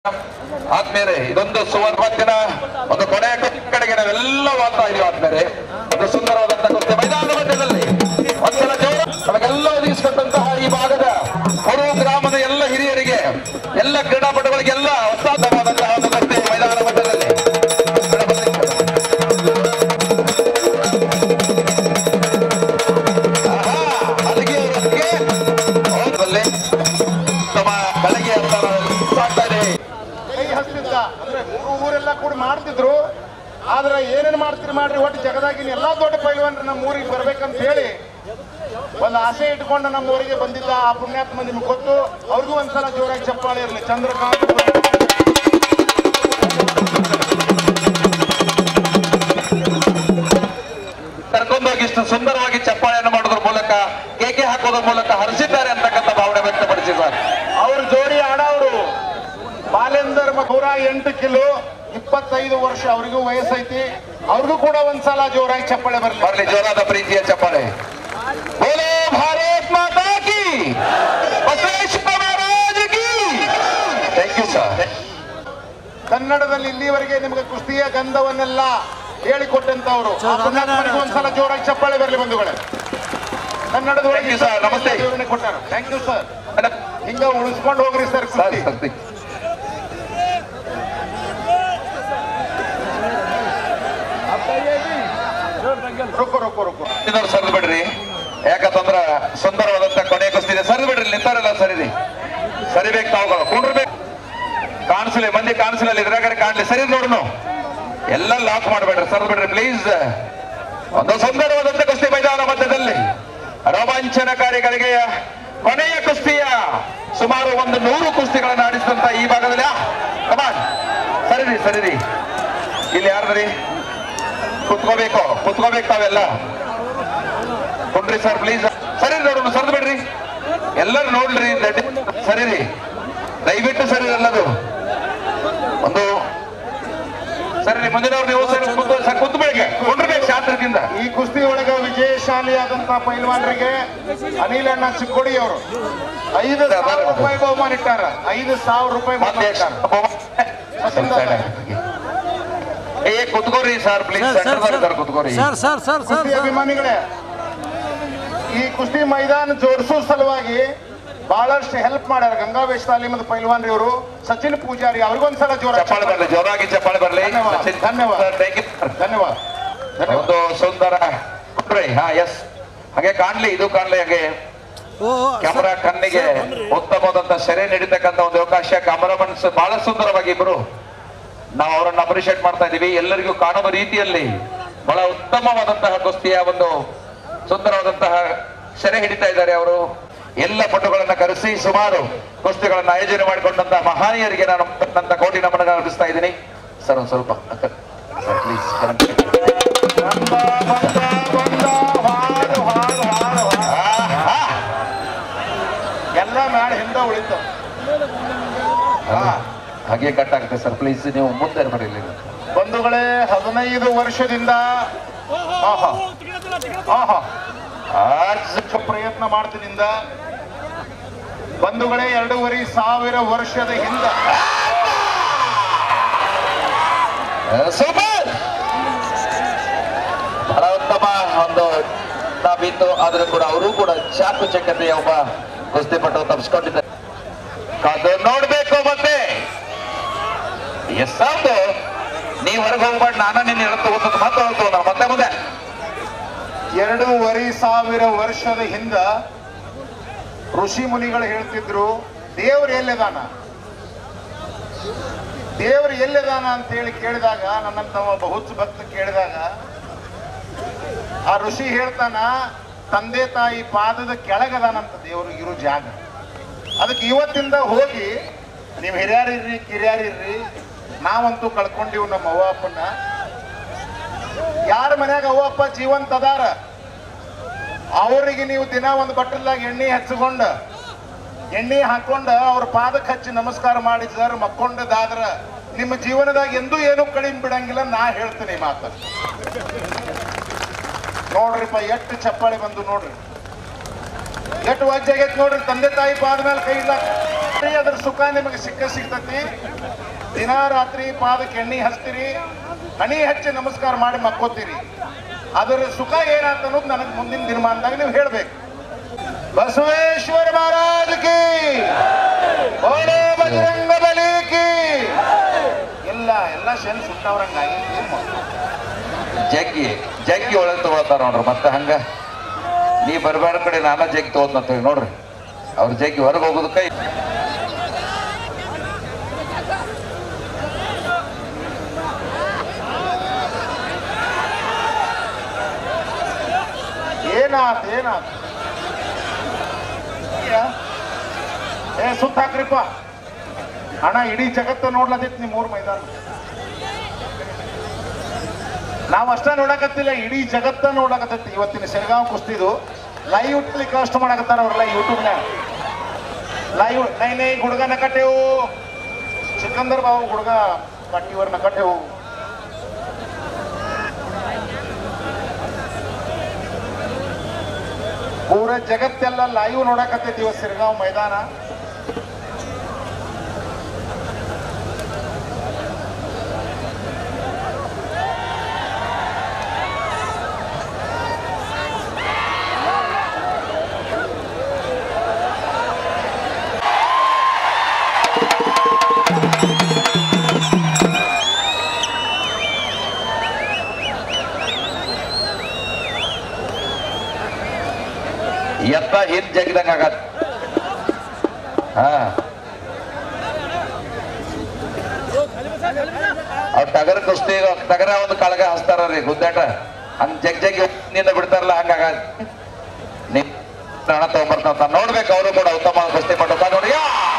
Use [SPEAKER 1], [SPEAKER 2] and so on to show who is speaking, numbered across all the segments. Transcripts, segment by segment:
[SPEAKER 1] ಆದ್ಮೇಲೆ ಇದೊಂದು ಸುವರ್ಣ ಒಂದು ಕೊನೆಯ ಕಡೆಗೆ ನಾವೆಲ್ಲ ವಾರ್ತಾ ಇದೀವಿ. ಆದ್ಮೇಲೆ ಒಂದು ಸುಂದರವಾದಂತಹ ಕುಸ್ತಿ ಮೈದಾನ ಮಧ್ಯದಲ್ಲಿ ಒಂದ್ಸಲ ನಮಗೆಲ್ಲ ಒದಗಿಸಿಕೊಟ್ಟಂತಹ ಈ ಭಾಗದ ಹೊರ ಗ್ರಾಮದ ಎಲ್ಲ ಹಿರಿಯರಿಗೆ, ಎಲ್ಲ ಕ್ರೀಡಾಪಟುಗಳಿಗೆಲ್ಲ ಉತ್ಸಾಹವಾದಂತಹ ಒಂದು ಕುಸ್ತಿ ಮೈದಾನ ಮಧ್ಯದಲ್ಲಿ
[SPEAKER 2] ಊರೆಲ್ಲ ಕೂಡ ಮಾಡ್ತಿದ್ರು. ಆದ್ರೆ ಏನೇನ್ ಮಾಡ್ತೀರಿ ಮಾಡ್ರಿ, ಒಟ್ಟು ಜಗದಾಗಿನ ಎಲ್ಲಾ ದೊಡ್ಡ ಪೈಲ್ವಾನ್ರು ನಮ್ಮ ಊರಿಗೆ ಬರ್ಬೇಕಂತ ಹೇಳಿ ಒಂದು ಆಸೆ ಇಟ್ಕೊಂಡು ನಮ್ಮ ಊರಿಗೆ ಬಂದಿದ್ದ ಆ ಪುಣ್ಯಾತ್ಮ ನಿಮ್ಗೆ ಗೊತ್ತು. ಅವ್ರಿಗೂ ಒಂದ್ಸಲ ಜೋರಾಗಿ ಚಪ್ಪಾಳೆ ಇರಲಿ. ಚಂದ್ರಕಾಂತ್
[SPEAKER 1] ಕರ್ಕೊಂಡೋಗಿ ಇಷ್ಟು ಸುಂದರವಾಗಿ ಚಪ್ಪಾಳೆಯನ್ನು ಮಾಡೋದ್ರ ಮೂಲಕ, ಕೇಕೆ ಹಾಕೋದ್ರ ಮೂಲಕ ಹರಿಸಿದ್ದಾರೆ ಅಂತಕ್ಕಂಥ ಭಾವನೆ ವ್ಯಕ್ತಪಡಿಸಿದ್ದಾರೆ.
[SPEAKER 2] ಅವ್ರ ಜೋಡಿ ಆಡೋರು ಬಾಲೇಂದರ್ 108 ಕಿಲೋ 25 ವರ್ಷ, ಅವ್ರಿಗೂ ವಯಸ್ಸೈತಿ. ಅವ್ರಿಗೂ ಕೂಡ ಒಂದ್ಸಲ ಜೋರಾಗಿ ಚಪ್ಪಾಳೆ
[SPEAKER 1] ಬರಲಿ, ಜೋರಾದ ಪ್ರೀತಿಯ ಚಪ್ಪಾಳೆ. ಬೋಲೋ ಭಾರತ್ ಮಾತಾ ಕಿ, ಬಸವೇಶ್ವರ ಮಹಾರಾಜ್ ಕಿ. Thank you sir.
[SPEAKER 2] ಕನ್ನಡದಲ್ಲಿ ಇಲ್ಲಿವರೆಗೆ ನಿಮಗೆ ಕುಸ್ತಿಯ ಗಂಧವನ್ನೆಲ್ಲ ಹೇಳಿಕೊಟ್ಟಂತವ್ರು, ಒಂದ್ಸಲ ಜೋರಾಗಿ ಚಪ್ಪಾಳೆ ಬರಲಿ ಬಂಧುಗಳೇ. ಕನ್ನಡದೊಳಗೆ
[SPEAKER 1] ನಮಸ್ತೆ
[SPEAKER 2] ಕೊಟ್ಟಾರ. Thank you sir. ಹಿಂಗ ಉಳಿಸ್ಕೊಂಡು ಹೋಗ್ರಿ ಸರ್.
[SPEAKER 1] ಸರಿದು ಬಿಡ್ರಿ, ಯಾಕಂತಂದ್ರ ಸುಂದರವಾದಂತ ಕೊನೆ ಕುಸ್ತಿ ಇದೆ. ಸರಿದು ಬಿಡ್ರಿ, ನಿಂತಾರಲ್ಲ ಸರಿದಿ, ಸರಿಬೇಕು ತಾವುಗಳು, ಕುಂಡ್ರಬೇಕು. ಕಾಣಿಸ್ಲಿ, ಮಂದಿ ಕಾಣಿಸ್ಲಿಲ್ಲ, ಇದ್ರಾಗ ಕಾಣ್ಲಿ. ಸರಿ ನೋಡ್ನು, ಎಲ್ಲ ಲಾಕ್ ಮಾಡ್ಬೇಡ್ರಿ, ಸರಿದು ಬಿಡ್ರಿ ಪ್ಲೀಸ್. ಒಂದು ಸುಂದರವಾದಂತ ಕುಸ್ತಿ ಮೈದಾನ ಮಧ್ಯದಲ್ಲಿ ರೋಮಾಂಚನಕಾರಿಗಳಿಗೆ ಕೊನೆಯ ಕುಸ್ತಿಯ ಸುಮಾರು 100 ಕುಸ್ತಿಗಳನ್ನು ಆಡಿಸಿದಂತ ಈ ಭಾಗದಲ್ಲಿ ಕಮಾನ್ ಸರಿರಿ ಸರಿರಿ. ಇಲ್ಲಿ ಯಾರ್ದ್ರಿ ಕುತ್ಕೋಬೇಕು ತಾವೆಲ್ಲ, ಕುಂಡ್ರಿ ಸರ್ ಪ್ಲೀಸ್. ಸರಿ ನೋಡೋಣ, ಸರಿದು ಬಿಡ್ರಿ, ಎಲ್ಲರೂ ನೋಡ್ರಿ, ಸರಿರಿ ದಯವಿಟ್ಟು ಸರಿ ಎಲ್ಲದು. ಒಂದು ಸರಿ ಮುಂದಿನವ್ರು ನೀವು ಕುಂಡ್ರಬೇಕು ಶಾಸ್ತ್ರದಿಂದ.
[SPEAKER 2] ಈ ಕುಸ್ತಿ ಒಳಗ ವಿಜಯಶಾಲಿಯಾದಂತಹ ಪೈಲ್ವಾನರಿಗೆ ಅನಿಲಣ್ಣ ಚಿಕ್ಕೋಡಿ ಅವರು 5,000 ರೂಪಾಯಿ ಬಹುಮಾನ ಇಟ್ಟಾರ. 5,000 ರೂಪಾಯಿ
[SPEAKER 1] ಕುತ್ಕೋರಿ ಸರ್ ಪ್ಲೀಸ್, ಕುತ್ಕೋರಿ
[SPEAKER 2] ಅಭಿಮಾನಿಗಳೇ. ಈ ಕುಸ್ತಿ ಮೈದಾನ ಜೋಡಿಸೋ ಸಲುವಾಗಿ ಬಹಳಷ್ಟು ಹೆಲ್ಪ್ ಮಾಡ್ಯಾರ ಗಂಗಾವೇಶ್ ತಾಲೀಮದ ಪೈಲ್ವಾನ್ ಇವರು, ಸಚಿನ್ ಪೂಜಾರಿ. ಅವ್ರಿಗೊಂದ್ಸಲ
[SPEAKER 1] ಜೋರಾಗಿ ಚಪ್ಪಾಳೆ ಬರಲಿ.
[SPEAKER 2] ಧನ್ಯವಾದ.
[SPEAKER 1] ಒಂದು ಸುಂದರ ಹಾ ಎಸ್, ಹಾಗೆ ಕಾಣ್ಲಿ, ಇದು ಕಾಣ್ಲಿ, ಹಾಗೆ ಕ್ಯಾಮರಾ ಕಣ್ಣಿಗೆ ಉತ್ತಮವಾದಂತ ಸೆರೆ ನೀಡತಕ್ಕಂತ ಒಂದು ಅವಕಾಶ. ಕ್ಯಾಮರಾಮನ್ ಬಹಳ ಸುಂದರವಾಗಿ ಇಬ್ರು ನಾವು ಅವರನ್ನ ಅಪ್ರಿಶಿಯೇಟ್ ಮಾಡ್ತಾ ಇದೀವಿ. ಎಲ್ಲರಿಗೂ ಕಾಣುವ ರೀತಿಯಲ್ಲಿ ಬಹಳ ಉತ್ತಮವಾದಂತಹ ಕುಸ್ತಿಯ ಒಂದು ಸುಂದರವಾದಂತಹ ಸೆರೆ ಹಿಡಿತಾ ಇದ್ದಾರೆ ಅವರು. ಎಲ್ಲ ಪಟುಗಳನ್ನ ಕರೆಸಿ ಸುಮಾರು ಕುಸ್ತಿಗಳನ್ನ ಆಯೋಜನೆ ಮಾಡಿಕೊಂಡಂತಹ ಮಹಾನೀಯರಿಗೆ ನಾನು ನನ್ನ ಕೋಟಿ ನಮನ ಅರ್ಪಿಸ್ತಾ ಇದ್ದೀನಿ. ಸರ್ ಒಂದು ಸ್ವಲ್ಪ ಪ್ಲೀಸ್.
[SPEAKER 2] ಎಲ್ಲ ಮ್ಯಾಡ ಹಿಂದ ಉಳಿತ
[SPEAKER 1] ಹಾಗೆ ಕಟ್ ಆಗುತ್ತೆ ಸರ್ ಪ್ಲೀಸ್, ನೀವು ಮುಂದೆ ಬರಲಿ.
[SPEAKER 2] ಬಂಧುಗಳೇ, 15 ವರ್ಷದಿಂದ ಪ್ರಯತ್ನ ಮಾಡ್ತಿನಿಂದ ಬಂಧುಗಳೇ 2,500 ವರ್ಷದ ಹಿಂದ
[SPEAKER 1] ಬಹಳ ಉತ್ತಮ ಒಂದು ನಾವಿತ್ತು. ಆದ್ರೂ ಕೂಡ ಅವರು ಕೂಡ ಚಾಕು ಚಕ್ಕತೆಯ ಒಬ್ಬ ಕುಸ್ತಿಪಟ್ಟು ತಪ್ಪಿಸ್ಕೊಂಡಿದ್ದಾರೆ. ಕಾದು ನೋಡ್ಬೇಕು. ಮತ್ತೆ ಎಷ್ಟಾದ್ರು ನೀವು ಹೊರಗೆ ಹೋಗ್ಬಾರ್ದು, ನಾನು ನಿನ್ನ ತಗೋತದ ಮತ್ತೆ ಮುಂದೆ
[SPEAKER 2] 2,500 ವರ್ಷದ ಹಿಂದ ಋಷಿ ಮುನಿಗಳು ಹೇಳ್ತಿದ್ರು, ದೇವ್ರು ಎಲ್ಲಿದಾನ ಅಂತ ಹೇಳಿ ಕೇಳಿದಾಗ, ನನ್ನಂತವ ಬಹುತ್ ಭಕ್ತ ಕೇಳಿದಾಗ ಆ ಋಷಿ ಹೇಳ್ತಾನ, ತಂದೆ ತಾಯಿ ಪಾದದ ಕೆಳಗದಾನಂತ ದೇವ್ರು ಇರೋ ಜಾಗ. ಅದಕ್ಕೆ ಇವತ್ತಿಂದ ಹೋಗಿ ನೀವು ಹಿರಿಯರಿರ್ರಿ ಕಿರಿಯರಿರ್ರಿ, ನಾವಂತೂ ಕಳ್ಕೊಂಡಿವ್ ನಮ್ಮ ಅವ್ವ ಅಪ್ಪನ. ಯಾರ ಮನ್ಯಾಗ ಅವ್ವ ಅಪ್ಪ ಜೀವಂತ ಅದಾರ ಅವರಿಗೆ ನೀವು ದಿನ ಒಂದು ಬಟ್ಟಲಾಗ ಎಣ್ಣೆ ಹಾಕೊಂಡು ಅವ್ರ ಪಾದಕ್ಕೆ ಹಚ್ಚಿ ನಮಸ್ಕಾರ ಮಾಡಿದಾರ ಮಕ್ಕೊಂಡದಾದ್ರ ನಿಮ್ಮ ಜೀವನದಾಗ ಎಂದೂ ಏನೂ ಕಡಿಮೆ ಬಿಡಂಗಿಲ್ಲ. ನಾ ಹೇಳ್ತೀನಿ ಮಾತ. ನೋಡ್ರಿಪ್ಪ, ಎಷ್ಟು ಚಪ್ಪಾಳೆ ಬಂದು ನೋಡ್ರಿ, ಎಷ್ಟು ವಜ್ಜಾಗೈತಿ ನೋಡ್ರಿ. ತಂದೆ ತಾಯಿ ಪಾದ ಮೇಲೆ ಕೈ ಇಲ್ಲ. ಅದ್ರ ಸುಖ ನಿಮಗೆ ಸಿಗ್ತತಿ. ದಿನ ರಾತ್ರಿ ಪಾದಕ್ಕೆ ಎಣ್ಣೆ ಹಚ್ತೀರಿ, ಹಣಿ ಹಚ್ಚಿ ನಮಸ್ಕಾರ ಮಾಡಿ ಮಕ್ಕೋತೀರಿ. ಅದರ ಸುಖ ಏನಾಯ್ತು ಅನ್ನೋದು ನನಗೆ ಮುಂದಿನ ದಿನಮಾನದಾಗ ನೀವು ಹೇಳ್ಬೇಕು. ಬಸವೇಶ್ವರ ಮಹಾರಾಜ್ ಕಿ, ಬೋಲೋ ಬಜರಂಗ ಬಲಿ ಕಿ. ಎಲ್ಲ ಶೆಲ್ ಸುಟ್ಟವ್ರಂಗಾಗಿ
[SPEAKER 1] ಜಗ್ಗಿ ಒಳಗೆ ತಗೊಳ್ತಾರ ನೋಡ್ರಿ. ಮತ್ತೆ ಹಂಗ ನೀ ಬರಬೇಡ ಕಡೆ ನಾನಾ ಜಗ್ಗಿ ತಗೋದ್ನಂತೀವಿ ನೋಡ್ರಿ. ಅವ್ರ ಜಗ್ಗಿ ಹೊರಗೆ ಹೋಗೋದಕ್ಕ
[SPEAKER 2] ಏನಾತ್ ಸುತ್ತ ಹಾಕ್ರಿಪ್ಪ ಅಣ್ಣ. ಇಡೀ ಜಗತ್ತ ನೋಡ್ಲದಿತ್ತು ನಿಮ್ಮ ಊರ್ ಮೈದಾನ. ನಾವ್ ಅಷ್ಟ ನೋಡಕತ್ತಿಲ್ಲ, ಇಡೀ ಜಗತ್ತ ನೋಡಕತ್ತೈತಿ. ಇವತ್ತಿನ ಸೆರಗಾವ್ ಕುಸ್ತಿದು ಲೈವ್ ಇಟ್ಲಿಕ್ಕೆ ಕಷ್ಟ ಮಾಡಕತ್ತಾರ ಅವ್ರಲ್ಲ ಯೂಟ್ಯೂಬ್ನಾಗ. ಲೈವ್ ನೈ ಗುಡ್ಗ ನಕಟ್ಟೆವು, ಸಿಕಂದರ್ ಬಾವು ಗುಡ್ಗ ಪಟ್ಟಿವರ್ ನಕಟ್ಟೆವು. ಪೂರ ಜಗತ್ತೆಲ್ಲ ಲೈವ್ ನೋಡಕತ್ತೈತಿ ಇವತ್ತು ಸಿರಗಾಂವ್ ಮೈದಾನ.
[SPEAKER 1] ಎತ್ತ ಹಿಂದ್ ಜಗ್ದಂಗ ಆಗತ್. ಅವ್ರ ಟಗರ ಕುಸ್ತಿ ಟಗರ ಒಂದು ಕಾಳಗ ಹಚ್ತಾರ್ರಿ ಗುದ್ದಾಟ. ಹಂಗ ಜಗ್ಗಿ ನಿಂದ ಬಿಡ್ತಾರಲ್ಲ ಹಂಗಾಗ ಹಣ ತಗೊಂಡ್ಬರ್ತಾನ ನೋಡ್ಬೇಕು. ಅವರು ಕೂಡ ಉತ್ತಮ ಕುಸ್ತಿ ಮಾಡ್ತಾ ನೋಡಿ.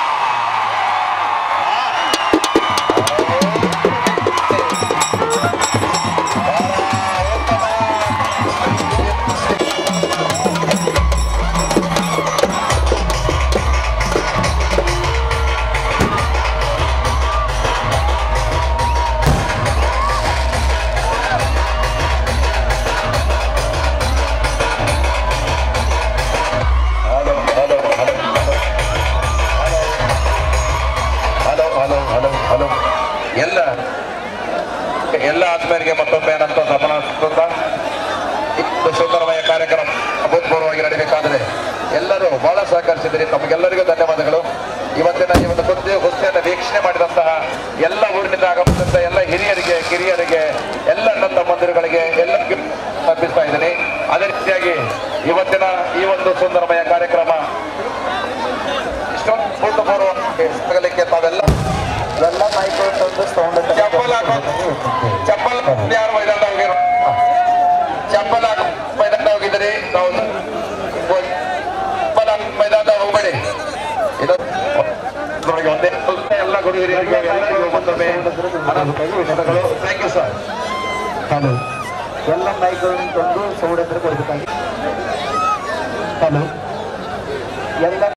[SPEAKER 1] ಎಲ್ಲ ಆತ್ಮೀಯರಿಗೆ ಮತ್ತೊಮ್ಮೆ ಏನಂತ ಗಮನ ಸುಂದರಮಯ ಕಾರ್ಯಕ್ರಮ ಅಭೂತಪೂರ್ವವಾಗಿ ನಡೀಬೇಕಾದ್ರೆ ಎಲ್ಲರೂ ಬಹಳ ಸಹಕರಿಸಿದ್ರಿ. ತಮಗೆಲ್ಲರಿಗೂ ಧನ್ಯವಾದಗಳು. ಇವತ್ತಿನ ಈ ಒಂದು ಕುಸ್ತಿಯನ್ನು ವೀಕ್ಷಣೆ ಮಾಡಿದಂತಹ ಎಲ್ಲ ಊರಿನಿಂದ ಆಗಮಿಸಿದಂತ ಎಲ್ಲ ಹಿರಿಯರಿಗೆ, ಕಿರಿಯರಿಗೆ, ಎಲ್ಲ ನನ್ನ ತಮ್ಮಂದಿರುಗಳಿಗೆ ಎಲ್ಲರಿಗೂ ಅರ್ಪಿಸ್ತಾ ಇದ್ದೀನಿ. ಅದೇ ರೀತಿಯಾಗಿ ಇವತ್ತಿನ ಈ ಒಂದು ಸುಂದರಮಯ ಕಾರ್ಯಕ್ರಮ ಇಷ್ಟೊಂದು ಅಭೂತಪೂರ್ವವಾಗಿ ಸಾಗಲಿಕ್ಕೆ ತಾವೆಲ್ಲ ಚಪ್ಪಲ್ ಯಾರು ಮೈದಾನ ಹೋಗಿರೋ ಚಪ್ಪಲ್ ಮೈದಾನ ಹೋಗಿದ್ರಿ ನಾವು ಮೈದಾನ ಹೋಗ್ಬೇಡಿ. ಇದು ಒಂದೇ ಎಲ್ಲ ಗುರು ಹಿರಿಯರಿಗೆ ಎಲ್ಲರಿಗೂ ಮತ್ತೊಮ್ಮೆ ಥ್ಯಾಂಕ್ ಯು ಸರ್.
[SPEAKER 3] ಎಲ್ಲ ಮೈಕ್ಗಳನ್ನು ತಂದು ಸೌಂಡ್ ಹತ್ರ ಕೊಡ್ಬೇಕಾಗಿ. ಹಲೋ ಎಲ್ಲ